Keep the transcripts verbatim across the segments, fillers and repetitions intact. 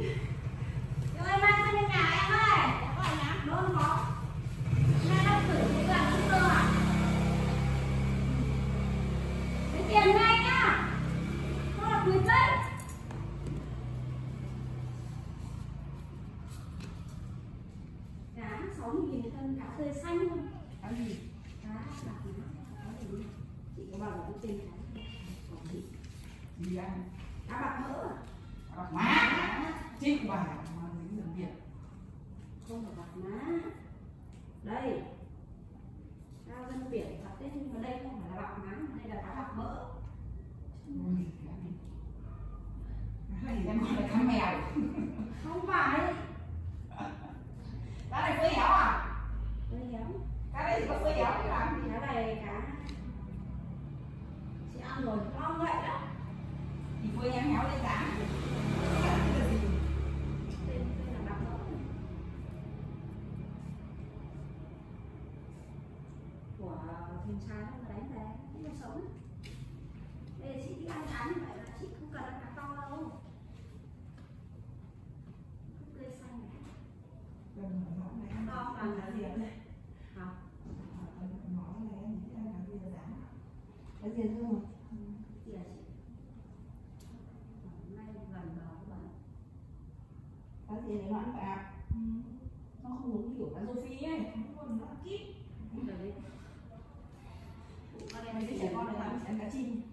Cho em mang sang bên nhà em ơi. Có phải nhá? Đúng không có? Nay nó thử cái gần hữu cơ à? Lấy tiền ngay nhá. Nó là mười cây. Cá sáu mươi nghìn cân, cá tươi xanh luôn. Cá gì? Cá bạc má. Cá gì? Chị có bảo là cái tên cá gì? Gì ăn? Cá bạc mỡ à? Cá bạc má. Chị của bà mà dính đường Việt. Không phải bạc má. Đây. Cao dân biển thật đấy, nhưng mà đây không phải là bạc má, mà đây là cá bạc mỡ. Ui, cá gì? Cái này em gọi là cá mèo. Không phải. Cá này phơi héo à? Phơi héo. Cá đây thì có phơi héo chứ làm gì? Cá này cá chị ăn rồi ngon vậy đó. Thì phơi héo héo lên giá. Tên tên là bạc mỡ. Của thuyền trai nó đánh về nó sống. Đây là chị đi ăn cá như vậy là chị không cần ăn cá to đâu. Cứ cây xanh này. Đừng nói này ăn To ăn bằng cá cá gì gì đây? đây? Hả? Nói này em nghĩ ăn cá gì là giá. Cái gì thương không? Gì à chị? Hôm nay gần đó các bạn. Cá gì này nó ăn bạc. Nó không giống kiểu cá rô phi ấy. Nó nó kíp. Rồi đấy. Con Mấy này đứa trẻ con này làm sẽ ăn cá chim.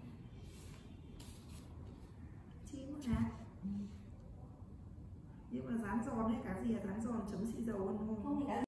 Chim hả? Nhưng mà rán giòn hay cá gì à? Rán giòn chấm xì dầu ăn ngon. Không thì cá